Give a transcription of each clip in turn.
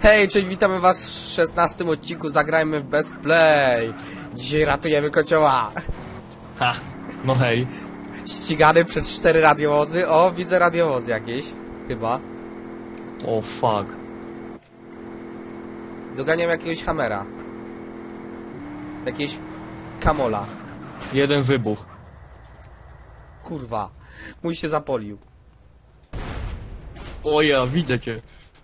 Hej, cześć, witamy was w 16 odcinku Zagrajmy w Best Play. Dzisiaj ratujemy kocioła. Ha, no hej. Ścigany przez 4 radiowozy. O, widzę radiowozy jakieś. Chyba. O fuck. Doganiam jakiegoś hamera. Jakieś kamola. Jeden wybuch. Kurwa. Mój się zapolił. O ja, widzę cię.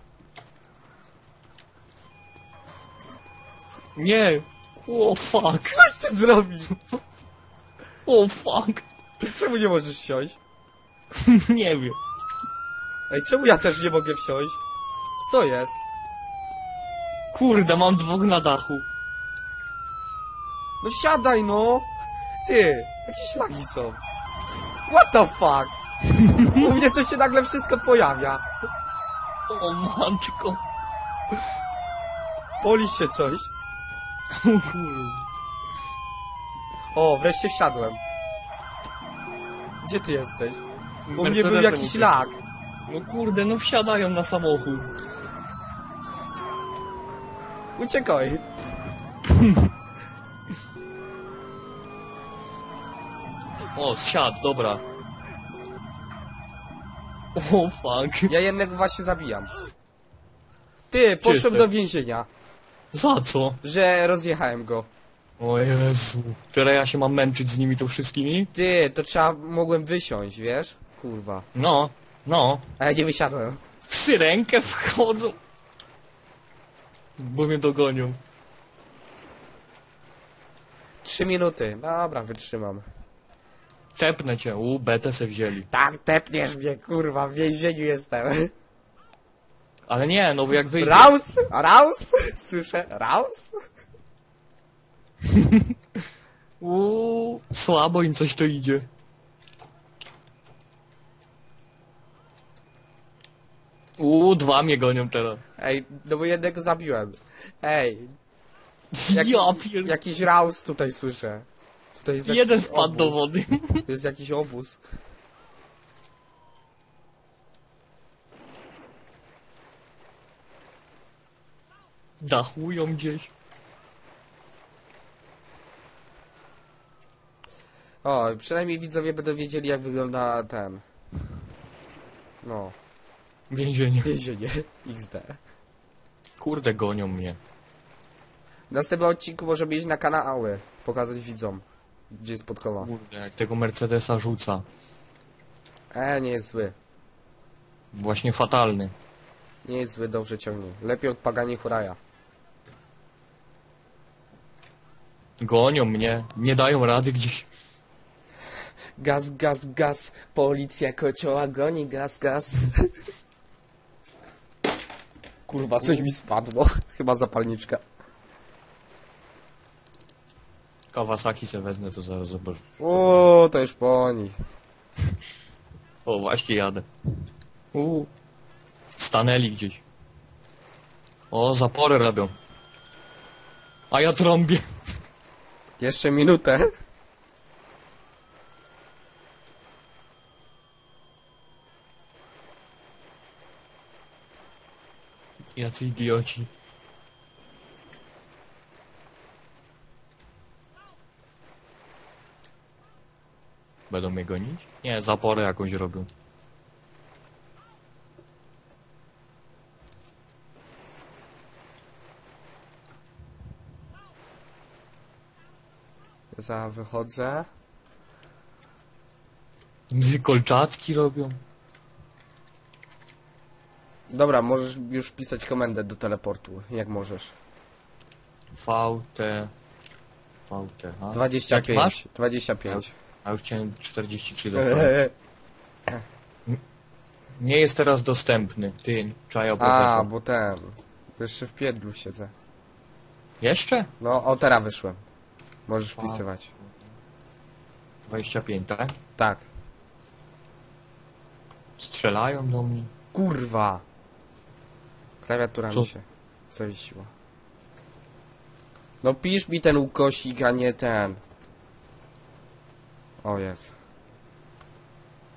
Nie. O fuck. Coś ty zrobił? O fuck. Czemu nie możesz wsiąść? Nie wiem. Ej, czemu ja też nie mogę wsiąść? Co jest? Kurde, mam dwóch na dachu. No wsiadaj no! Ty, jakieś lagi są. What the fuck? U mnie to się nagle wszystko pojawia. O matko. Poli się coś. O, wreszcie wsiadłem. Gdzie ty jesteś? U mnie był jakiś lag. No kurde, no wsiadają na samochód. Uciekaj. O, zsiadł, dobra. O fuck. Ja jednego właśnie zabijam. Ty, poszłem Czyste. do więzienia, Za co? że rozjechałem go. O Jezu. Teraz ja się mam męczyć z nimi tu wszystkimi? Ty, to mogłem wysiąść, wiesz? Kurwa. No, no. A ja nie wysiadłem. W syrenkę wchodzą. Bo mnie dogonią. 3 minuty. Dobra, wytrzymam. Tepnę cię, betę se wzięli. Tak, tepniesz mnie, kurwa, w więzieniu jestem. Ale nie, no bo jak wyjdę... Raus! Raus! Słyszę, raus? Słabo im coś to idzie. Dwa mnie gonią teraz. Ej, no bo jednego zabiłem. Ej, Ja pier... jakiś raus tutaj słyszę. Tutaj jest Jeden jakiś wpadł do obóz. wody. To jest jakiś obóz. Dachują gdzieś. O, przynajmniej widzowie będą wiedzieli, jak wygląda ten... No, Więzienie. więzienie XD. Kurde, gonią mnie. W następnym odcinku możemy iść na kanały. Pokazać widzom, gdzie jest podkola. Kurde, jak tego Mercedesa rzuca. Nie jest zły. Właśnie fatalny. Nie jest zły, dobrze ciągnie. Lepiej od Pagani Huraja. Gonią mnie. Nie dają rady gdzieś. Gaz, gaz, gaz. Policja kocioła goni, gaz, gaz. Kurwa, coś mi spadło. Chyba zapalniczka. Kawasaki se wezmę, to zaraz zobacz. O, to już po nich. O, właśnie jadę. Stanęli gdzieś. O, zapory robią. A ja trąbię. Jeszcze minutę. Jacy idioci. Będą mnie gonić? Nie, zaporę jakąś robią. Wychodzę. Kolczatki robią. Dobra, możesz już pisać komendę do teleportu, jak możesz. VT. Ha? 25. Jaki masz? 25. A już chciałem 43 dostałem. Nie jest teraz dostępny. Ty, czaja profesor. A, bo ten... Jeszcze w piedlu siedzę. Jeszcze? No, o, teraz wyszłem. Możesz Wow. wpisywać. 25, tak? Tak. Strzelają do mnie. Kurwa! Klawiatura Co? mi się zawiesiła. No pisz mi ten ukosik, a nie ten. O, jest.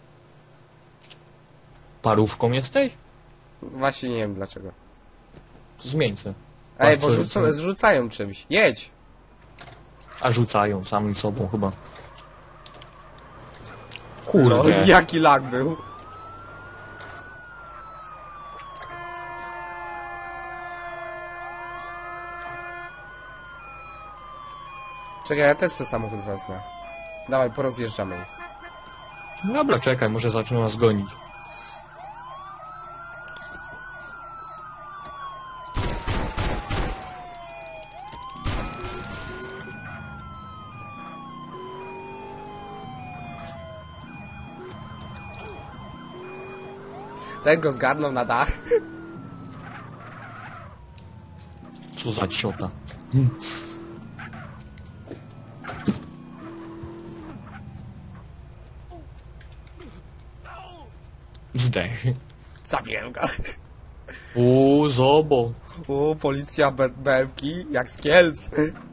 Parówką jesteś? Właśnie nie wiem dlaczego. Zmień se. Ej, Tak, bo co- zrzucają czymś. Jedź! A rzucają sami sobą chyba. No, Kurde. jaki lag był. Czekaj, ja też sobie samochód wezmę. Dawaj, porozjeżdżamy ich. Dobra, czekaj, może zaczną nas gonić. Ten go zgarnął na dach. Co za ciota. Zdech. Zabiłem go. Zobo. O, policja BMki, jak z Kielc.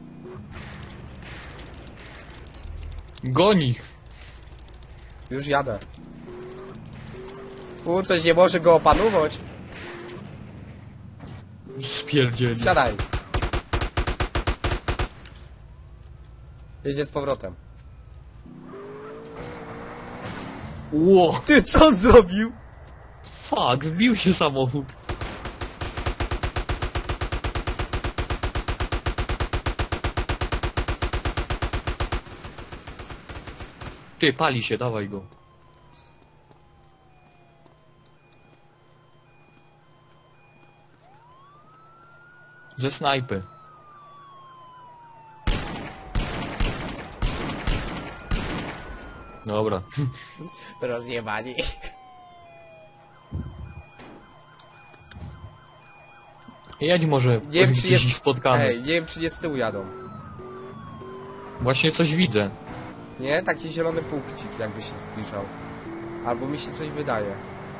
Goni. Już jadę. Coś nie może go opanować. Spierdzieli. Siadaj. Jedzie z powrotem. Ło. Ty, co zrobił? Fuck, wbił się samochód. Ty, pali się, dawaj go. Ze snajpy. Dobra. Rozjebani. Jedź może, Nie wiem, czy gdzieś jest... ich spotkamy. Ej, nie wiem, czy nie z tyłu jadą. Właśnie coś widzę. Nie? Taki zielony punkcik jakby się zbliżał. Albo mi się coś wydaje.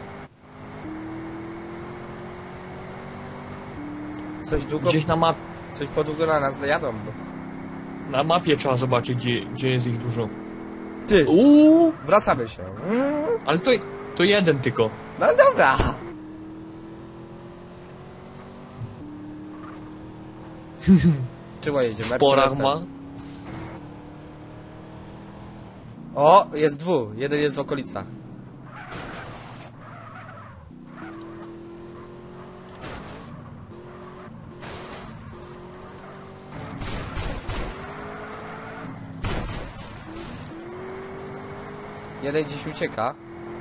Coś długo... Gdzieś Coś podługo na nas jadą. na mapie trzeba zobaczyć, gdzie jest ich dużo. Ty! Uuu, Wracamy się. ale to jeden tylko. No ale dobra. Czemu jedziemy? W porach Mercedesem. ma. O, jest dwóch. Jeden jest w okolicach. Jeden gdzieś ucieka.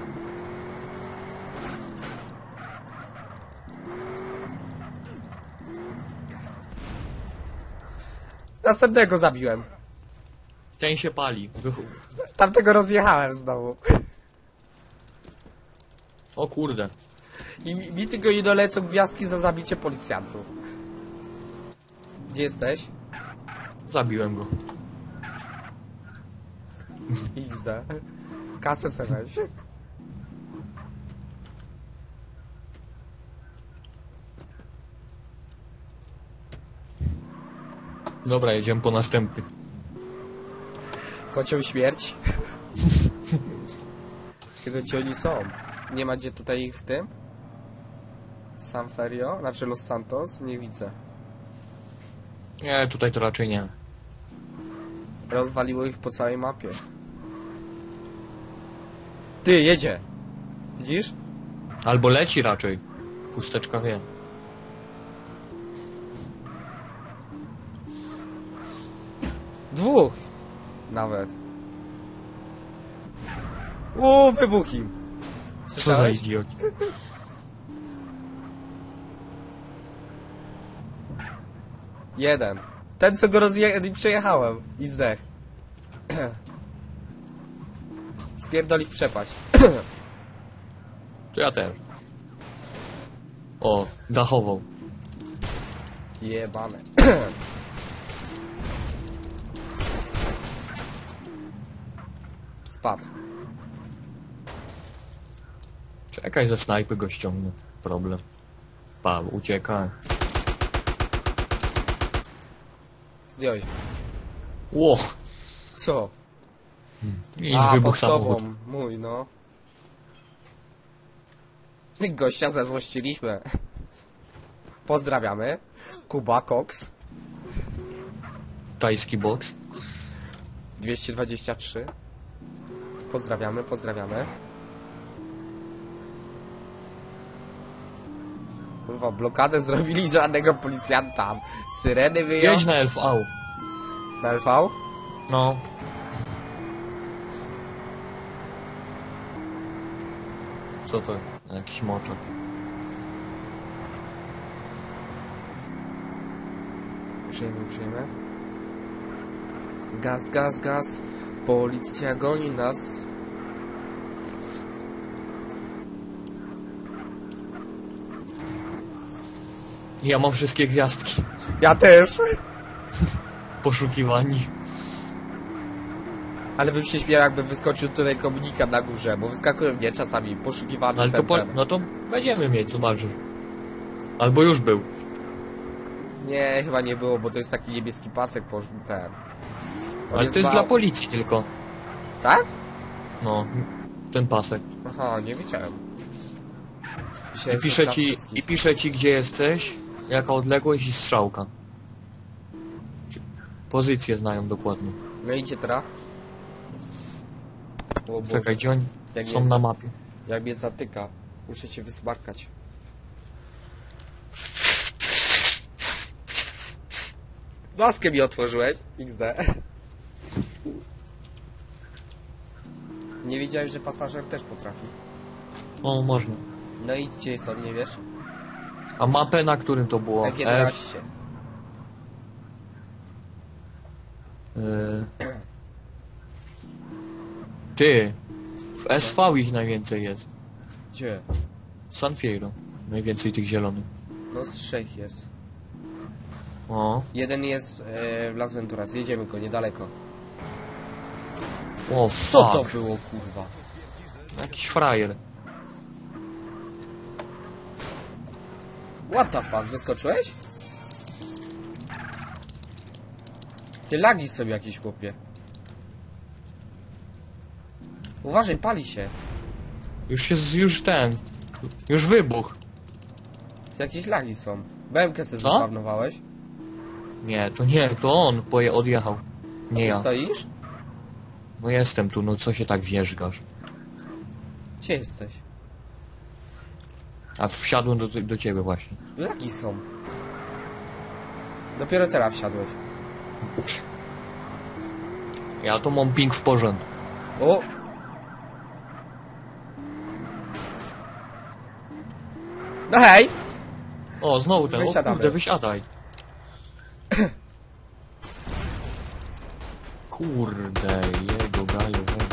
Następnego zabiłem. Ten się pali. Tamtego rozjechałem znowu. O kurde. I mi tylko nie dolecą gwiazdki za zabicie policjantów. Gdzie jesteś? Zabiłem go. XD. Kasę se weź. Dobra, jedziemy po następny. Kocią śmierć. Kiedy ci oni są? Nie ma gdzie tutaj ich w tym? San Ferio? Znaczy Los Santos? Nie widzę. Nie, tutaj to raczej nie. Rozwaliło ich po całej mapie. Ty, jedzie! Widzisz? Albo leci raczej. Chusteczka wie. Dwóch! Nawet. Wybuch im. Co za Słyszałeś? idioci. Jeden. Ten, co go przejechałem. I zdech. Spierdoli w przepaść. To ja też. O, dachował. Jebane. Spadł. Czekaj, ze snajpy go ściągnę. Problem. Ucieka. Zdjąłeś. Ło, Co? nic, wybuch pod samochód. tobą. Mój, no. Gościa zezłościliśmy. Pozdrawiamy. Kuba Cox. Tajski boks. 223. Pozdrawiamy, pozdrawiamy. Kurwa, blokadę zrobili, żadnego policjanta. Syreny wyjął. Jedź na LV. Na LV? No. Co to? Jakiś moczek. Przyjemy. Gaz, gaz, gaz. Policja goni nas. Ja mam wszystkie gwiazdki. Ja też. Poszukiwani. Ale bym się śmiał, jakby wyskoczył tutaj komunikat na górze, bo wyskakują mnie czasami poszukiwany Ale to no to będziemy mieć, zobaczysz. Albo już był. Nie, chyba nie było, bo to jest taki niebieski pasek ten. Ale to jest dla policji tylko. Tak? No, ten pasek. Aha, nie wiedziałem. I pisze ci gdzie jesteś, jaka odległość i strzałka. Pozycje znają dokładnie. No idzie teraz. O Boże, Czekaj, gdzie oni Jak są jest? na mapie. jak mnie zatyka. Muszę cię wysmarkać. Maskę mi otworzyłeś. XD. Nie wiedziałem, że pasażer też potrafi. O, można. No i gdzie są, nie wiesz? A mapę na którym to było? F11. Ty. W SV ich najwięcej jest. Gdzie? San Fierro. Najwięcej tych zielonych. No z 3 jest. O. Jeden jest w Las Venturas. Jedziemy go niedaleko. O, Co to fuck. było, kurwa? Jakiś frajer. What the fuck? Wyskoczyłeś? Ty lagi sobie jakieś, chłopie. Uważaj, pali się. Już wybuch. Ty jakieś lagi są. BMK se Co? zespawnowałeś. Nie, to on odjechał. Nie Ty ja. stoisz? No jestem tu, no co się tak wierzgasz? Gdzie jesteś? A wsiadłem do ciebie właśnie. Lagi są. Dopiero teraz wsiadłeś. Ja to mam ping w porządku. O! No hej! O, znowu ten, o Wysiadamy. kurde, wysiadaj. Kurde, jego gajowego.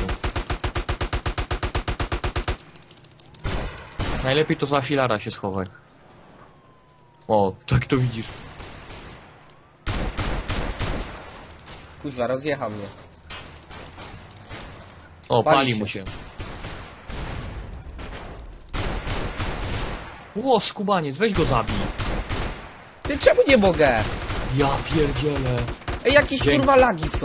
Najlepiej to za filara się schować. O, tak to widzisz. Kurwa, rozjechał mnie. O, Pali pali się. mu się. Ło, skubaniec, weź go zabij. Ty czemu nie mogę? Ja pierdzielę. Ej, jakieś Dzięki. kurwa lagi są.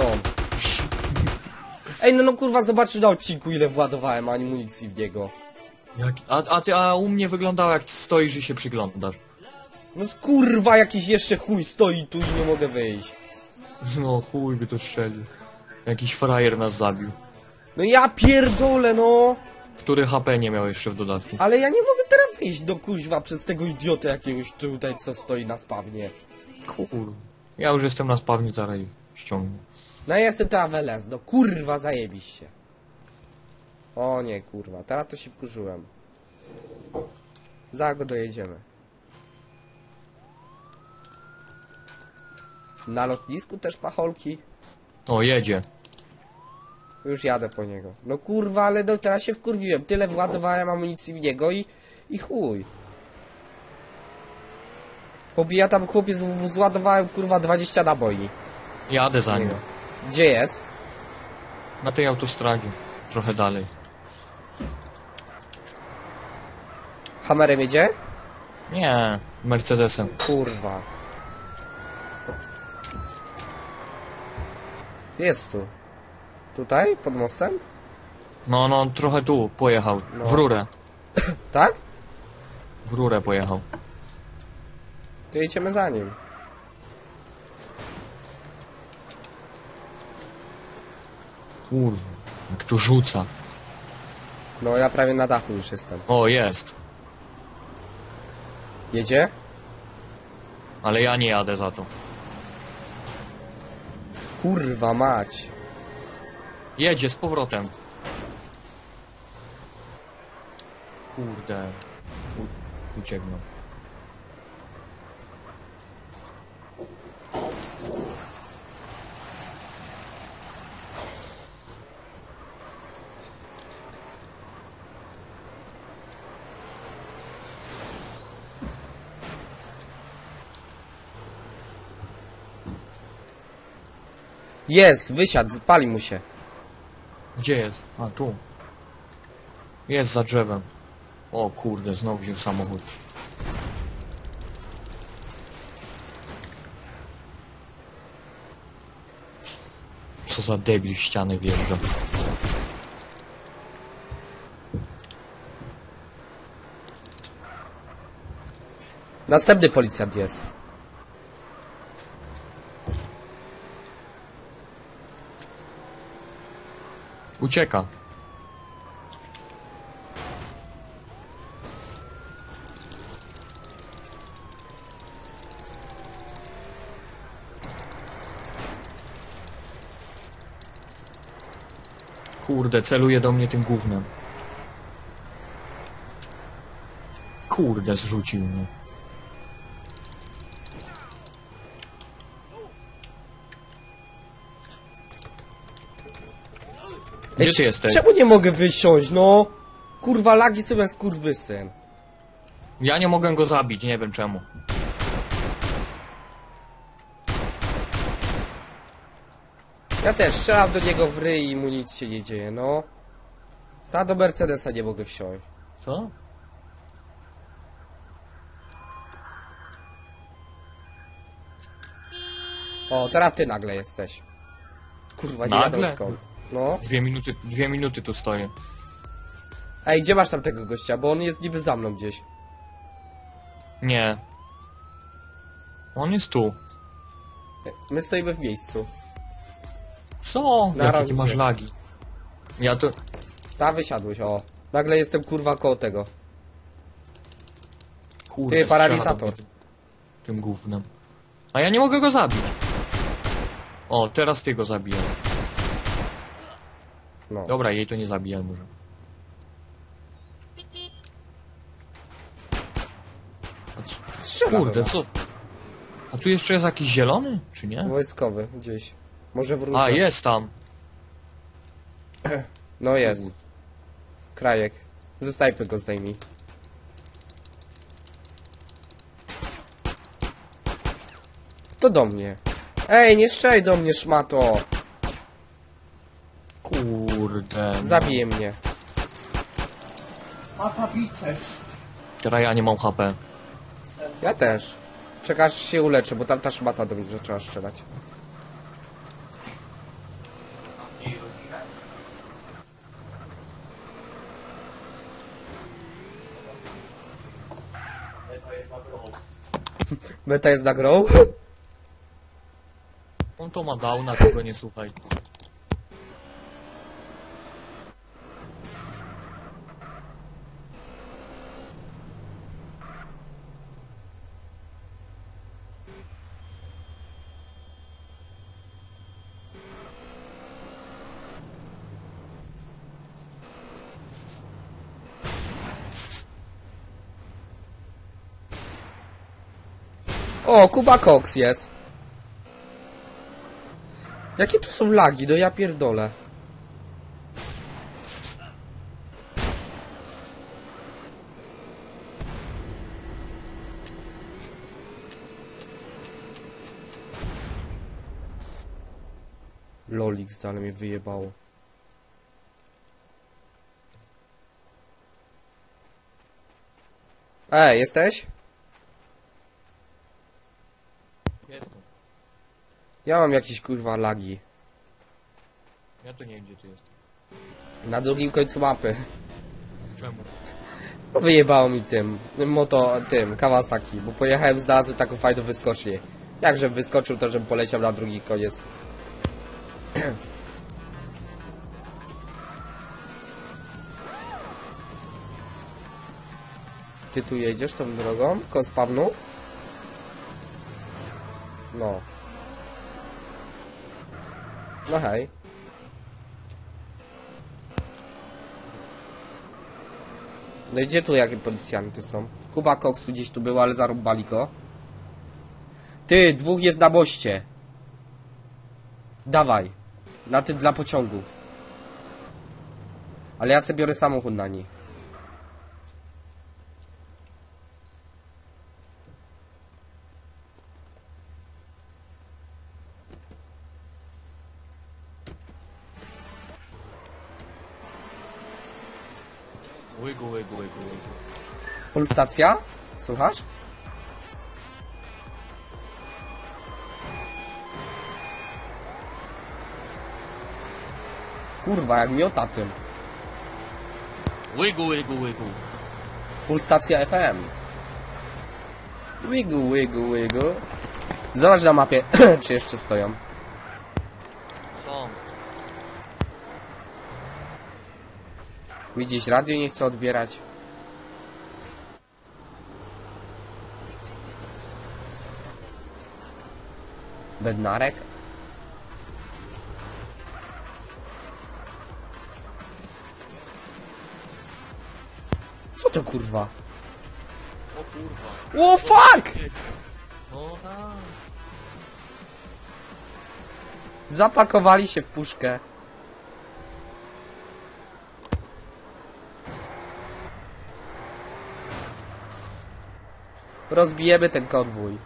Ej, no kurwa, zobaczy na odcinku, ile władowałem amunicji w niego. A u mnie wyglądało jak stoisz i się przyglądasz. No kurwa, jakiś jeszcze chuj stoi tu i nie mogę wyjść. No chuj by to strzelił. Jakiś frajer nas zabił. No ja pierdolę, no. Który HP nie miał jeszcze w dodatku. Ale ja nie mogę teraz wyjść do kuźwa przez tego idiotę jakiegoś tutaj, co stoi na spawnie. Kur... Ja już jestem na spawni, zaraz ściągnę. No ja jestem TAWLS, no kurwa, zajebiście. O nie, kurwa, teraz to się wkurzyłem. Za go dojedziemy. Na lotnisku też pacholki. O, jedzie. Już jadę po niego. No kurwa, ale no teraz się wkurwiłem. Tyle władowałem amunicji w niego i chuj. Chłopie, ja tam chłopie zładowałem kurwa 20 naboi. Jadę za nim. Gdzie jest? Na tej autostradzie. Trochę dalej. Hammerem jedzie? Nie, Mercedesem. Kurwa. Jest tu. Tutaj? Pod mostem? No, trochę tu pojechał. No. W rurę. Tak? W rurę pojechał. To jedziemy za nim. Kurwa, jak tu rzuca. No ja prawie na dachu już jestem. O, jest. Jedzie? Ale ja nie jadę za to. Kurwa mać. Jedzie z powrotem. Kurde. Ucieknął. Jest, wysiadł, pali mu się. Gdzie jest? A, tu. Jest za drzewem. O kurde, znowu wziął samochód. Co za debil w ściany wjeżdża. Następny policjant jest. Ucieka. Kurde, celuje do mnie tym gównem. Kurde, zrzucił mnie. Gdzie ty jesteś? Czemu nie mogę wysiąść, no? Kurwa, lagi sobie skurwysyn. Ja nie mogę go zabić, nie wiem czemu. Ja też strzelam do niego w ryj i mu nic się nie dzieje, no. Ta do Mercedesa nie mogę wsiąść. Co? O, teraz ty nagle jesteś. Kurwa, nie Nagle? wiadomo skąd. No. 2 minuty tu stoję. Ej, gdzie masz tam tego gościa? Bo on jest niby za mną gdzieś. Nie. On jest tu. My stoimy w miejscu. Co? Na Jakie ty rondzie. masz lagi? Ja to... Ta wysiadłeś, o. Nagle jestem kurwa koło tego. Kurde, Ty, strzela paralizator. do mnie tym gównem. A ja nie mogę go zabić. O, teraz ty go zabijaj. No. Dobra, jej to nie zabijaj może. Strzela Kurde, do nas. co? A tu jeszcze jest jakiś zielony, czy nie? Wojskowy, gdzieś. Może wrócę. A, jest tam. No jest. Krajek. Ze snajpy go zdejmij. To do mnie. Ej, nie strzelaj do mnie, szmato! Kurde. no. Zabije mnie. Papa biceps. Teraz ja nie mam HP. Ja też. Czekasz się uleczę, bo tam ta szmata do mnie zaczęła strzelać. Meta jest na grą? On to ma downa, tego nie słuchaj. O, Kuba Cox jest. Jakie tu są lagi? No ja pierdolę. Lolix, ale mnie wyjebało. Jesteś? Jest tu. Ja mam jakieś kurwa lagi. Ja to nie wiem, gdzie ty jesteś. Na drugim końcu mapy. Czemu? Wyjebało mi tym Kawasaki, bo pojechałem, znalazłem taką fajną wyskocznię. Jakże wyskoczył, to żebym poleciał na drugi koniec. Ty tu jedziesz tą drogą? Koło spawnu? No. No hej. No i gdzie tu jakie policjanty są? Kuba Koksu gdzieś tu był, ale zarąbali go. Ty, dwóch jest na moście. Dawaj. Na tym dla pociągów. Ale ja sobie biorę samochód na nich. Łygu. Polstacja? Słuchasz? Kurwa, jak miota tym. Łygu. Pulsacja FM. Łygu. Zobacz na mapie, czy jeszcze stoją. Są. Widzisz, radio nie chce odbierać. Bednarek? Co to kurwa? O kurwa. O fuck! No tak. Zapakowali się w puszkę. Rozbijemy ten konwój.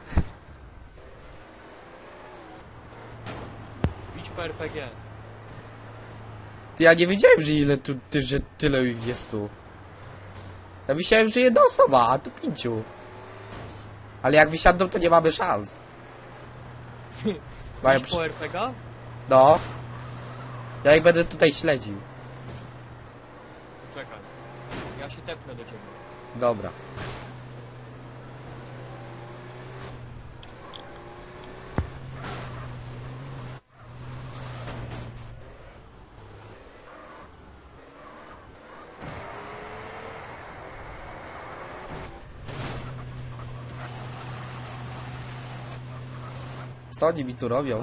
Idź po RPG. Ty, ja nie wiedziałem, że że tyle ich jest tu. Ja myślałem, że jedna osoba, a tu 5. Ale jak wysiadną, to nie mamy szans. Mają Idź po RPG? No. Ja ich będę tutaj śledził. Czekaj. Ja się tepnę do ciebie. Dobra. Co oni mi tu robią?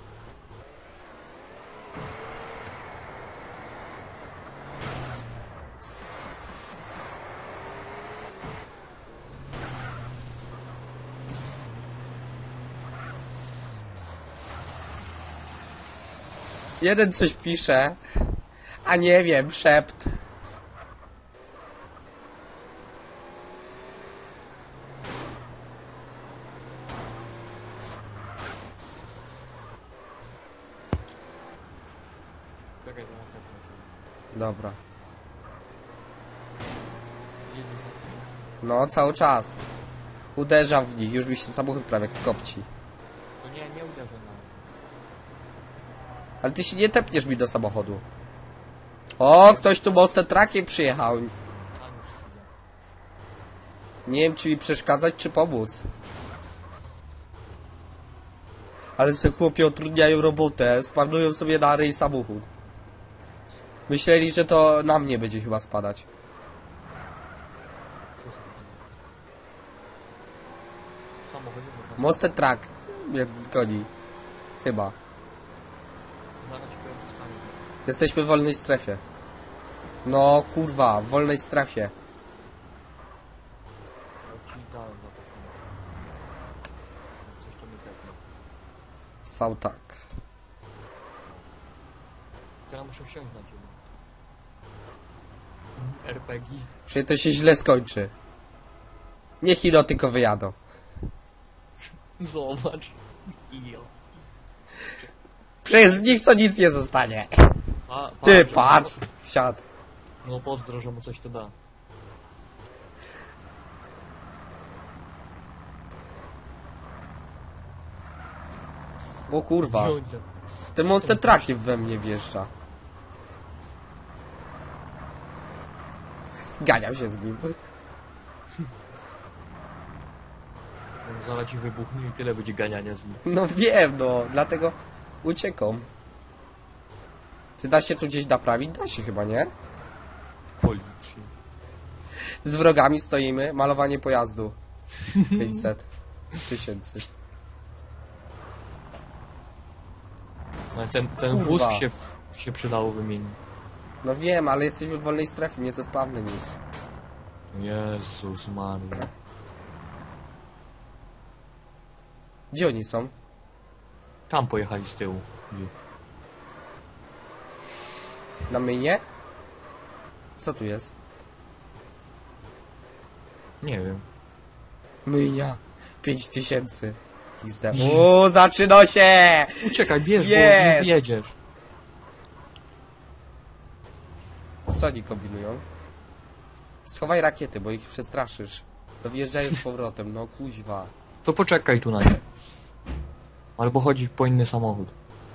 Jeden coś pisze, a nie wiem, szept. Czekaj, to mam tepnę. Dobra. Jedzie za tym. No, cały czas. Uderzam w nich, już mi się samochód prawie kopci. To nie uderzę na. Ale ty się nie tepniesz mi do samochodu. O, ktoś tu mostem trakiem przyjechał. A już chwilę. Nie wiem, czy mi przeszkadzać, czy pomóc. Ale se chłopie utrudniają robotę, spawnują sobie na ryj samochód. Myśleli, że to na mnie będzie chyba spadać. Co sobie? Samochód nie można. Mostem trak mnie goni. Chyba. Zaraz ci powiem, co stanie. Jesteśmy w wolnej strefie. No kurwa, w wolnej strefie. Ja już ci dałem za to samochód. Jak coś to mi tepnie. V tak. Teraz muszę wsiąść na ciebie. RPG. Przecież to się źle skończy. Niech ino tylko wyjadą. Zobacz. Idio. Przez nich co nic nie zostanie. Ty patrz, wsiadł. No pozdro, że mu coś to da. O kurwa. Wziąć to. Ten monster trakiem we mnie wjeżdża. Ganiam się z nim. Zaraz ci wybuchnie i tyle będzie ganiania z nim. No wiem, no, dlatego uciekam. Ty da się tu gdzieś naprawić? Da się chyba, nie? Policji. Z wrogami stoimy, malowanie pojazdu. 500 tysięcy. Ale ten Kurwa. wózk się przydało wymienić. No wiem, ale jesteśmy w wolnej strefie, nie zespawny nic. Jezus Maria. Gdzie oni są? Tam pojechali z tyłu. Gdzie? Na myjnie? Co tu jest? Nie wiem. Myjnia. 5000. XD. O, zaczyna się! Uciekaj, bierz, bo Jest! nie wjedziesz. Co oni kombinują? Schowaj rakiety, bo ich przestraszysz. To wjeżdżają z powrotem, no kuźwa. To poczekaj tu na nie. Albo chodzi po inny samochód.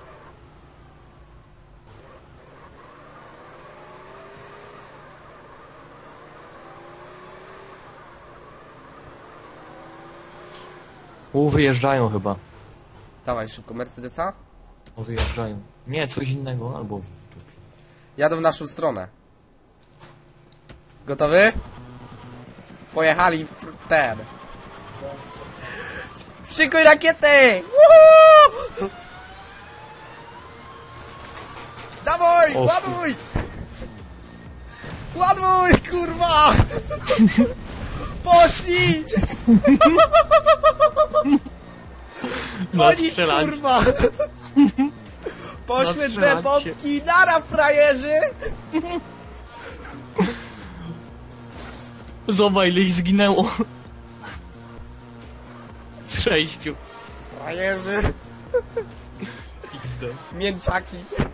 Wyjeżdżają chyba. Dawaj, szybko, Mercedesa? Wyjeżdżają. Nie, coś innego, albo... Jadą w naszą stronę. Gotowy? Pojechali w ten. Szykuj rakiety! Woohoo! Dawaj, O, ładuj! Ładuj, kurwa! Poszli! Oni, kurwa! Poszły dwie Nastrzelać się. bombki, nara frajerzy! Zobacz, ile ich zginęło. Z 6. Frajerzy, XD. mięczaki.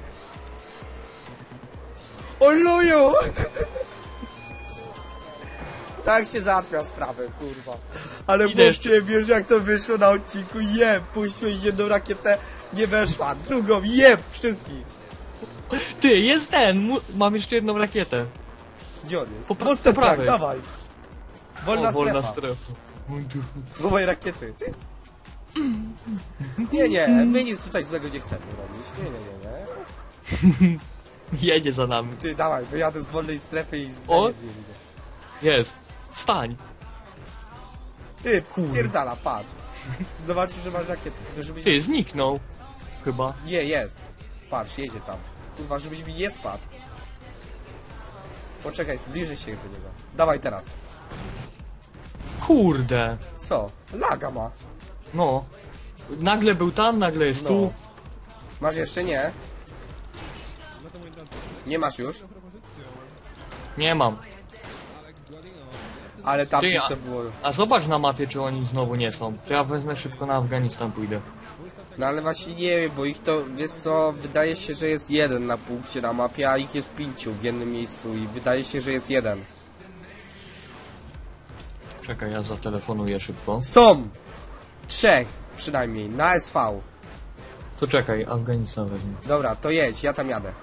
Oluju! Tak się załatwia sprawę, kurwa. Ale Idę jeszcze. wątpię, wiesz jak to wyszło na odcinku. Jeb, puściłeś jedną rakietę, nie weszła. Drugą, jeb, wszystkich. Ty, jest ten! Mam jeszcze jedną rakietę. Gdzie on jest? Po pra- Mostem po tak, prawej. dawaj. Wolna, O, wolna strefa. strefa. Wołaj rakiety. Nie, my nic tutaj złego nie chcemy robić. Nie. Jedzie za nami. Ty, dawaj, wyjadę z wolnej strefy i z... O! Jest. Stań. Ty, spierdala, patrz. Zobaczysz, że masz rakiety, tylko żebyś... Ty, zniknął. Chyba. Nie, jest. Patrz, jedzie tam. Kurwa, żebyś mi nie spadł. Poczekaj, zbliżę się do niego. Dawaj teraz. Kurde. Co? Laga ma. No. Nagle był tam, nagle jest No. tu. Masz jeszcze? Nie. Nie masz już? Nie mam. Ale tam Ty, co było... A zobacz na mapie, czy oni znowu nie są. To ja wezmę szybko na Afganistan, pójdę. No ale właśnie nie wiem, bo ich to, wiesz co, wydaje się, że jest jeden na punkcie na mapie, a ich jest 5 w jednym miejscu i wydaje się, że jest jeden. Czekaj, ja zatelefonuję szybko. Są! 3 przynajmniej, na SV. To czekaj, Afganistan wezmę. Dobra, to jedź, ja tam jadę.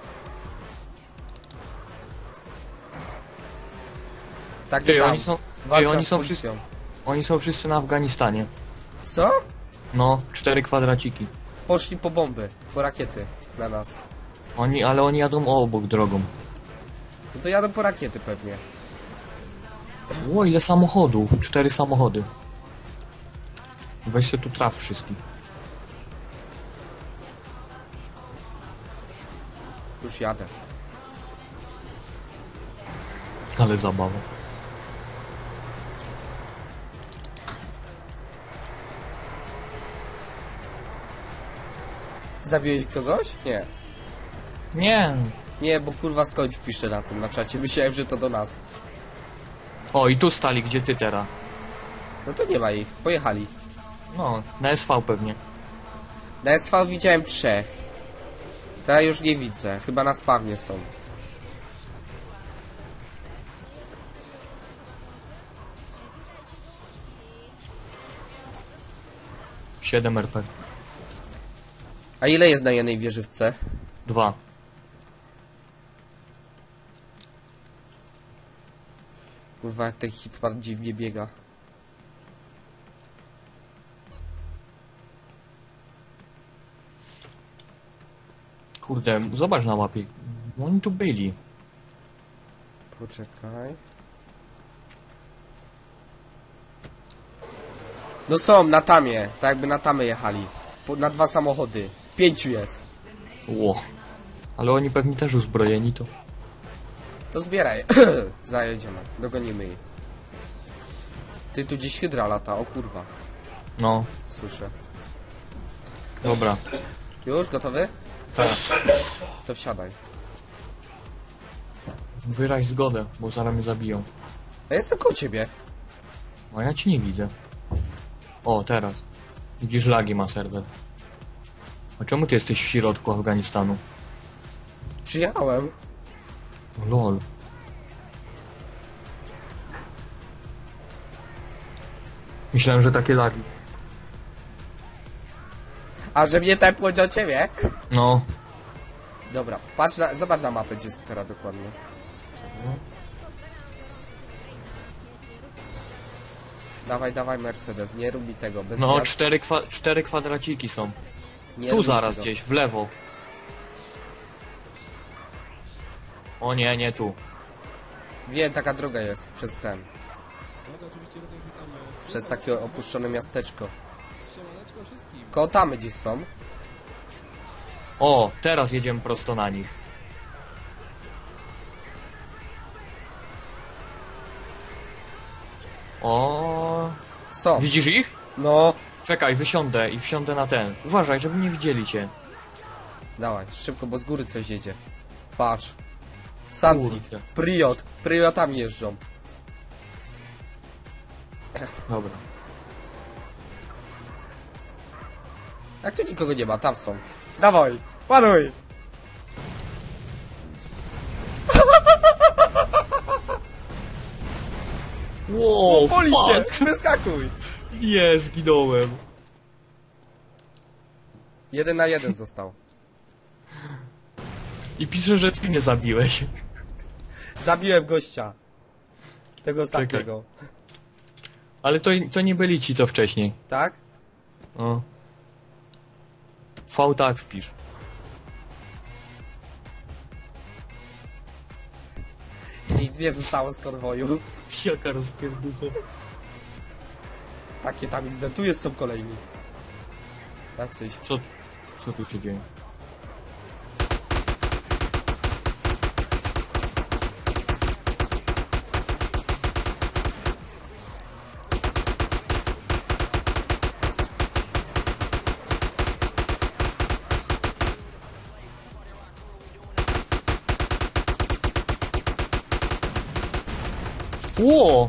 Tak, Ty, tam. oni są... Walka Ty, oni z są policją. wszyscy... Oni są wszyscy na Afganistanie. Co? No, 4 kwadraciki. Poszli po bomby, po rakiety na nas. Ale oni jadą obok drogą. No to jadą po rakiety pewnie. O, ile samochodów? 4 samochody. Weź się tu traf wszystkich. Już jadę. Ale zabawa. Zabiłeś kogoś? Nie. Nie. Nie, bo kurwa skończ pisze na tym, na czacie. Myślałem, że to do nas. O, i tu stali, gdzie ty teraz. No to nie ma ich. Pojechali. No, na SV pewnie. Na SV widziałem 3. Teraz już nie widzę. Chyba na spawnie są. Siedem RP. A ile jest na jednej wieżywce? 2. Kurwa, jak ten hitman dziwnie biega. Kurde, zobacz na mapie. Oni tu byli. Poczekaj. No są, na tamie. Tak jakby na tamę jechali. Na 2 samochody. 5 jest. Ło. Ale oni pewnie też uzbrojeni to. To zbieraj. Zajedziemy. Dogonimy ich. Ty, tu gdzieś hydra lata. O kurwa. No, Słyszę. dobra. Już? Gotowy? Tak. To wsiadaj. Wyraź zgodę, bo zaraz mnie zabiją. Ja jestem koło ciebie. A ja ci nie widzę. O, teraz. Widzisz, lagi ma serwer. A czemu ty jesteś w środku Afganistanu? Przyjechałem. Lol. Myślałem, że takie lagi. A że mnie tepło do ciebie? No. Dobra, patrz na, zobacz na mapę, gdzie jest teraz dokładnie. Dawaj, dawaj Mercedes, nie rób mi tego, bez No, gwiazd. 4 kwadraciki są. Nie Tu rób mi zaraz tego. gdzieś, w lewo. O nie, nie tu. Wiem, taka droga jest, przez ten. No to oczywiście również witamy. Przez takie opuszczone miasteczko. Siemaneczko wszystkim. Koło tamy gdzieś są. O, teraz jedziemy prosto na nich. O, Są. widzisz ich? No. Czekaj, wysiądę i wsiądę na ten. Uważaj, żeby nie widzieli cię. Dawaj, szybko, bo z góry coś jedzie. Patrz. Sandlik, Kurde. Priot. Priotami jeżdżą. Dobra. Jak tu nikogo nie ma, tam są. Dawaj, panuj. Wow, Poli się, fuck! wyskakuj. Jest, zginąłem. 1 na 1 został. I pisze, że ty mnie zabiłeś. Zabiłem gościa. Tego ostatniego. Ale to nie byli ci, co wcześniej. Tak? O. V tak wpisz. Nic nie zostało z konwoju. Jaka rozpierducha. Takie tam XD. Tu jest, są kolejni. Jacyś. Co tu się dzieje? Ło!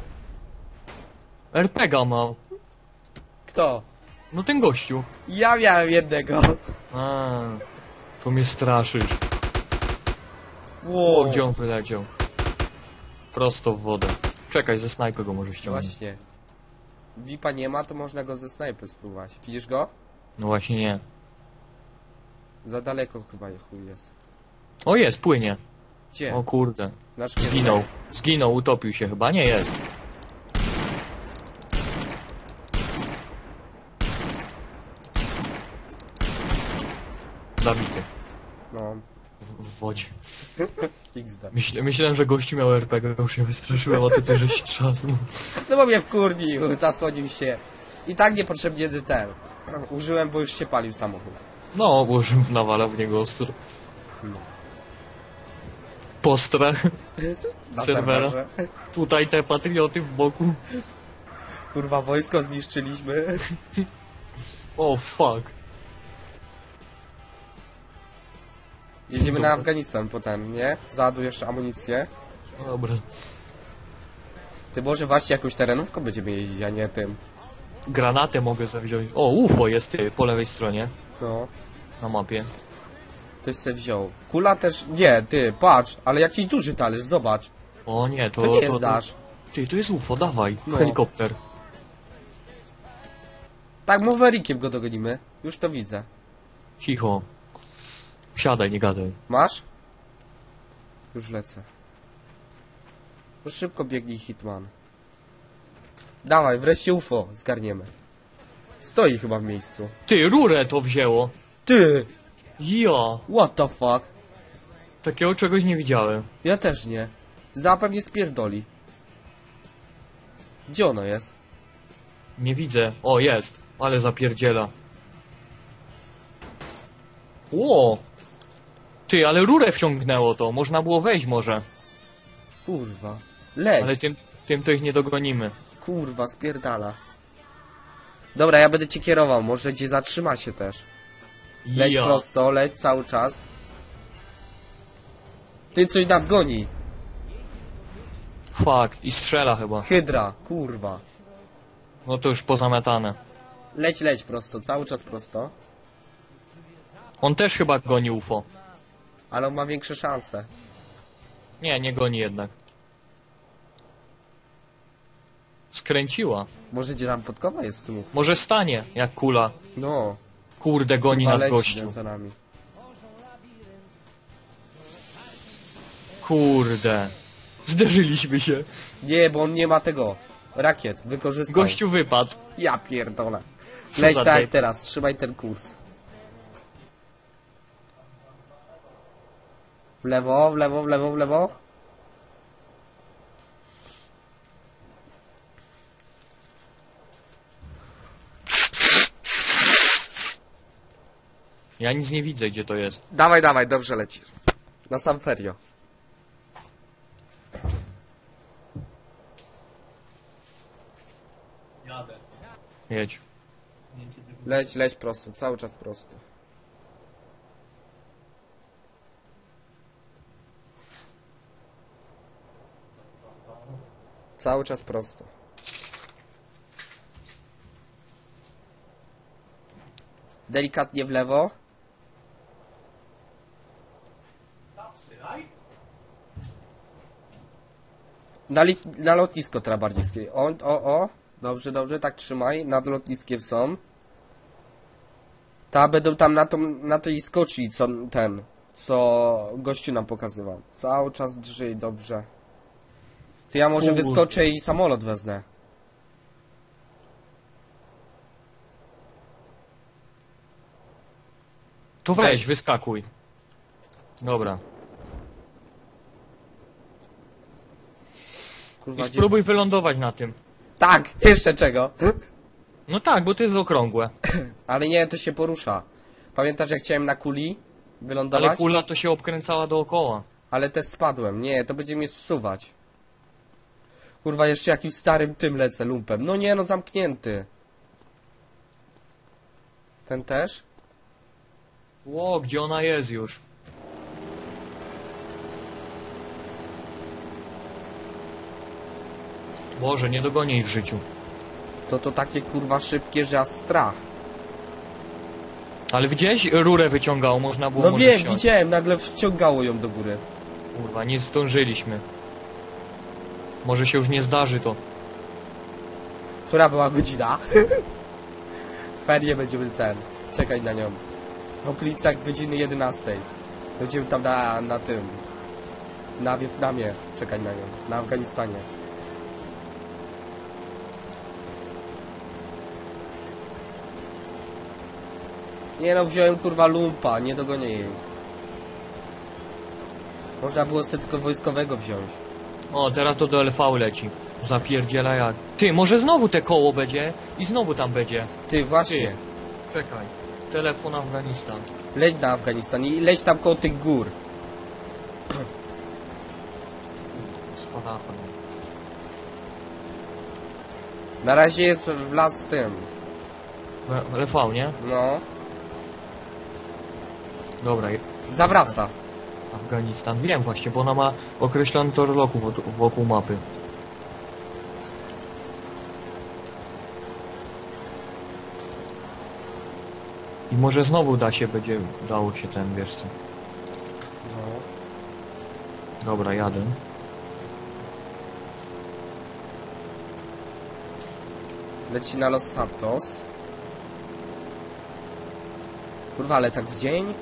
RPGa ma. Kto? No ten gościu. Ja miałem jednego. A, to mnie straszysz. Wow. O, gdzie on wyleciał? Prosto w wodę. Czekaj, ze snajpy go może ściągnąć. Właśnie. VIPa nie ma, to można go ze snajpy spróbować. Widzisz go? No właśnie nie. Za daleko chyba chuj jest. O, jest, płynie. Gdzie? O kurde. Nasz Zginął. Zginął, utopił się chyba. Nie jest. Zabity. No. W wodzie. XD. Myślałem, że gościu miał RPG, już się wystraszyłem, a ty też żeś trzasnął. No bo mnie wkurwił, zasłonił się. I tak niepotrzebnie ten. Użyłem, bo już się palił samochód. No, bo już nawala w niego ostro. Postrach. Na Serwera. serwerze. Tutaj te patrioty w boku. Kurwa, wojsko zniszczyliśmy. O, fuck. Jedziemy Dobra. na Afganistan potem, nie? Załadujesz amunicję. Dobra. Ty może właśnie jakąś terenówką będziemy jeździć, a nie tym. Granatę mogę zawziąć. O, UFO jest ty, po lewej stronie. No. Na mapie. Ktoś se wziął. Kula też... Nie, ty, patrz, ale jakiś duży talerz, zobacz. O nie, to... To nie jest dasz. Ty, to jest UFO, dawaj. No. Helikopter. Tak, Maverikiem go dogonimy. Już to widzę. Cicho. Wsiadaj, nie gadaj. Masz? Już lecę. No szybko biegnij, Hitman. Dawaj, wreszcie UFO zgarniemy. Stoi chyba w miejscu. Ty, rurę to wzięło. Ty! Jo, What the fuck? takiego czegoś nie widziałem. Ja też nie. Zapewnie spierdoli. Gdzie ono jest? Nie widzę. O, jest. Ale zapierdziela. Ło! Ty, ale rurę wciągnęło to. Można było wejść może. Kurwa. Leć. Ale tym to ich nie dogonimy. Kurwa, spierdala. Dobra, ja będę cię kierował. Może gdzie zatrzyma się też. Leć Ja. prosto, leć cały czas. Ty, coś nas goni. Fuck. I strzela chyba. Hydra, kurwa. No to już pozamiatane. Leć prosto, cały czas prosto. On też chyba goni UFO. Ale on ma większe szanse. Nie, nie goni jednak. Skręciła. Może gdzie tam podkowa jest w tym UFO? Może stanie, jak kula. No. Kurde, goni Kurwa, nas leci gościu. za nami. Kurde. Zderzyliśmy się. Nie, bo on nie ma tego. Rakiet, wykorzystał. Gościu wypadł. Ja pierdolę. Co Leć za tak jak dej- teraz, trzymaj ten kurs. W lewo, w lewo, w lewo, w lewo. Ja nic nie widzę, gdzie to jest. Dawaj, dawaj, dobrze lecisz. Na sam ferio. Jedź. Leć prosto, cały czas prosto. Cały czas prosto. Delikatnie w lewo. Na lotnisko teraz bardziej skie. O. Dobrze, dobrze, tak trzymaj. Nad lotniskiem są. Ta będą tam na tej skoczni, co gościu nam pokazywał. Cały czas drżyj, dobrze. To ja może Kurde. wyskoczę i samolot wezmę. To weź, wyskakuj. Dobra. Kurwa, I gdzie... spróbuj wylądować na tym. Tak, jeszcze czego? No tak, bo to jest okrągłe. Ale nie, to się porusza. Pamiętasz, jak chciałem na kuli wylądować? Ale kula to się obkręcała dookoła. Ale też spadłem. Nie, to będzie mnie zsuwać. Kurwa, jeszcze jakimś starym tym lecę lumpem. No nie, no zamknięty. Ten też? Ło, gdzie ona jest już? Boże, nie dogonię jej w życiu. To takie kurwa szybkie, że aż strach. Ale widziałeś? Rurę wyciągało, można było No może wiem, wsiąść. widziałem, nagle wciągało ją do góry. Kurwa, nie zdążyliśmy. Może się już nie zdarzy to. Która była godzina? Ferie będziemy czekać na nią. W okolicach godziny 11. Będziemy tam na tym. Na Wietnamie czekać na nią. Na Afganistanie. Nie no, wziąłem kurwa lumpa, nie dogonię jej. Można było sobie tylko wojskowego wziąć. O, teraz to do LV leci. Zapierdziela jak. Ty, może znowu te koło będzie i znowu tam będzie. Ty, właśnie. Czekaj. Telefon Afganistan. Leć na Afganistan i leć tam koło tych gór. Spadachem. Na razie jest w las z tym. LV, nie? No. Dobra, Zawraca. Afganistan. Wiem właśnie, bo ona ma określony tor loku wokół mapy. I może znowu będzie dało się ten, wiesz co. No. Dobra, jadę. Leci na Los Santos. Kurwa, ale tak w dzień?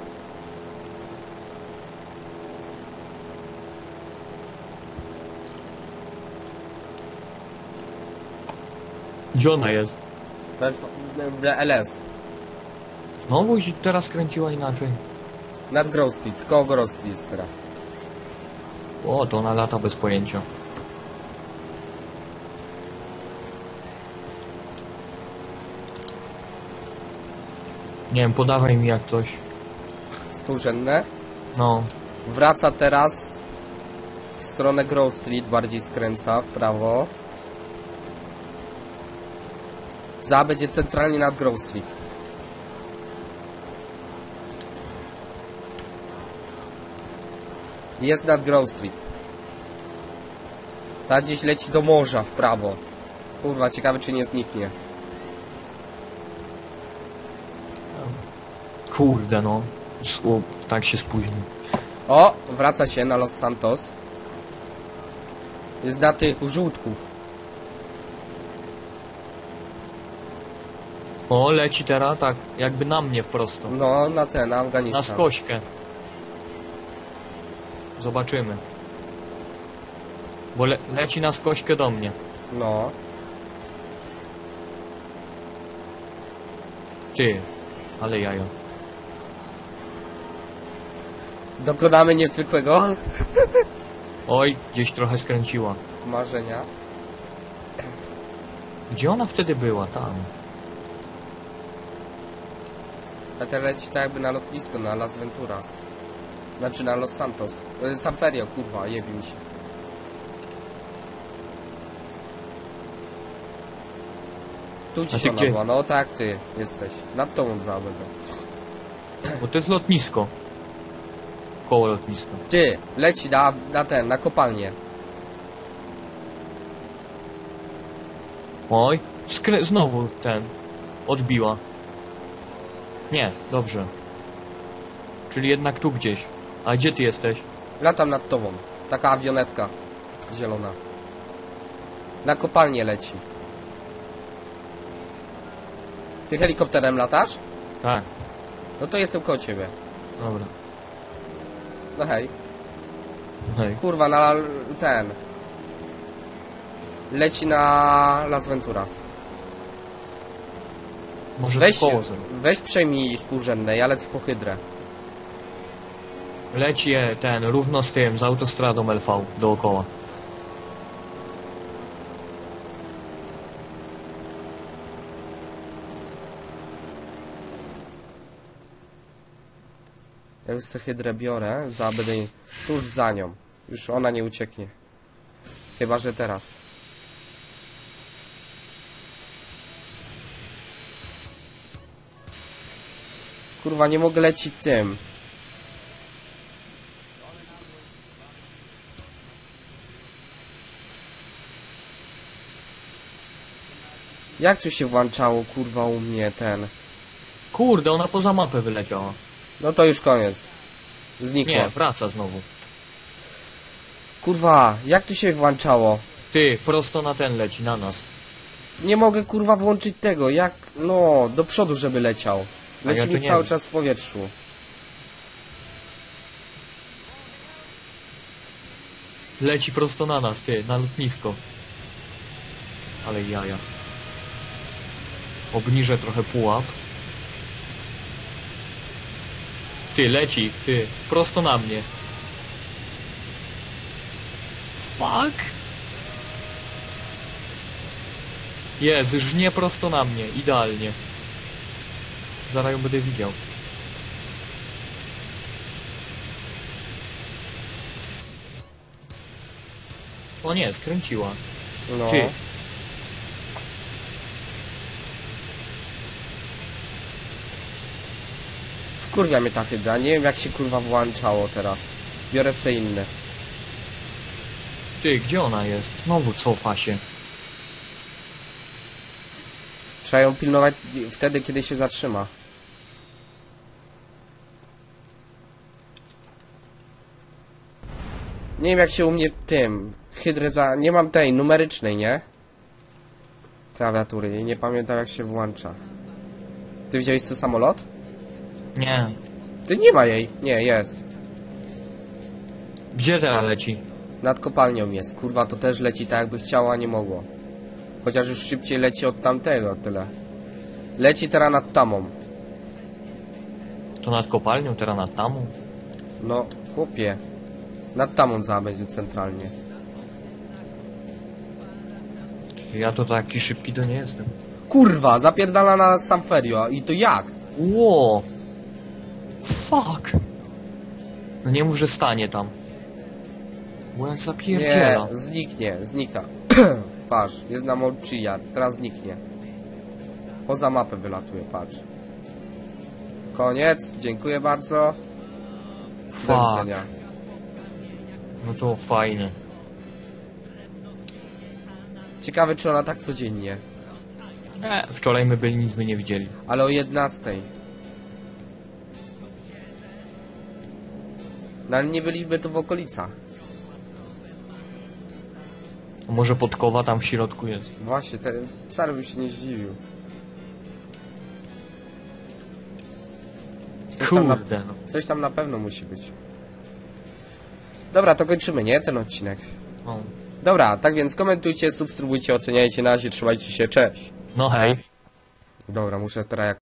Gdzie ona jest? LS. Znowu się teraz kręciła inaczej. Nad Grove Street, koło Grove Street jest teraz. O, to ona lata bez pojęcia. Nie wiem, podawaj mi jak coś. Współrzędne. No. Wraca teraz w stronę Grove Street, bardziej skręca w prawo. Za będzie centralnie nad Grove Street. Jest nad Grove Street. Ta gdzieś leci do morza w prawo. Kurwa, ciekawe czy nie zniknie. Kurde no. O, tak się spóźni. O, wraca się na Los Santos. Jest na tych żółtków. O, leci teraz tak, jakby na mnie wprost. No, na ten, na Na Afganistan. skośkę. Zobaczymy. Bo leci na skośkę do mnie. No. Ty, ale jajo. Dokonamy niezwykłego Oj, gdzieś trochę skręciła. marzenia. Gdzie ona wtedy była? Tam. A teraz leci tak jakby na lotnisko, na Las Venturas. Znaczy na Los Santos. San Ferio, kurwa, jebi mi się. Tu ci A się ty gdzie? była, no tak ty jesteś. Nad tobą zabędę. Bo to jest lotnisko. Koło lotniska. Ty, leci na kopalnię. Oj, znowu ten. Odbiła. Nie, dobrze. Czyli jednak tu gdzieś. A gdzie ty jesteś? Latam nad tobą. Taka awionetka zielona. Na kopalnię leci. Ty helikopterem latasz? Tak, No to jestem koło ciebie. dobra. No hej. Hej. Kurwa, na ten. Leci na Las Venturas. Może Weź, koło. weź przejmij współrzędne, ja lecę po hydrę. Leci ten, równo z tym, z autostradą LV dookoła. Ja już sobie hydrę biorę, będę tuż za nią. Już ona nie ucieknie. Chyba, że teraz. Kurwa, nie mogę lecieć tym. Jak tu się włączało, kurwa, u mnie ten? Kurde, ona poza mapę wyleciała. No to już koniec. Znikło. Nie, wraca znowu. Kurwa, jak tu się włączało? Ty, prosto na ten leci, na nas. Nie mogę, kurwa, włączyć tego. Jak? No, do przodu, żeby leciał. A Leci ja to mi nie cały wiem. czas w powietrzu. Leci prosto na nas, ty, na lotnisko. Ale jaja. Obniżę trochę pułap. Ty, leci, ty, prosto na mnie. Fuck! Jest, żnie prosto na mnie, idealnie. Zaraz ją będę widział. O nie, skręciła. No. Ty. Wkurwia mnie ta hydra. Nie wiem, jak się, kurwa, włączało teraz. Biorę se inne. Ty, gdzie ona jest? Znowu cofa się. Trzeba ją pilnować wtedy, kiedy się zatrzyma. Nie wiem, jak się u mnie tym... Hydrę za... Nie mam tej numerycznej, nie? Klawiatury. I nie pamiętam, jak się włącza. Ty wziąłeś co, samolot? Nie. Ty nie ma jej. Nie, jest. Gdzie teraz leci? Nad kopalnią jest. Kurwa, to też leci tak, jakby chciała, a nie mogło. Chociaż już szybciej leci od tamtego, tyle. Leci teraz nad tamą. To nad kopalnią, teraz nad tamą? No, chłopie. Nad tamą za będzie centralnie. Ja to taki szybki to nie jestem. Kurwa, zapierdala na Samferio. I to jak? Ło! Fuck! No nie mów, że stanie tam. Bo jak Nie, zapierdziela. znika. Patrz, jest na Molchija, teraz zniknie. Poza mapę wylatuje, patrz. Koniec, dziękuję bardzo. Do Fuck. widzenia. No to fajnie. Ciekawe, czy ona tak codziennie. Wczoraj my byli, nic by nie widzieli. Ale o 11. No ale nie byliśmy tu w okolicach. A może podkowa tam w środku jest? Właśnie, wcale bym się nie zdziwił. Kurde no. Coś tam na pewno musi być. Dobra, to kończymy, nie? Ten odcinek. No, Dobra, tak więc komentujcie, subskrybujcie, oceniajcie na razie, trzymajcie się, cześć. no hej. Dobra, muszę teraz jak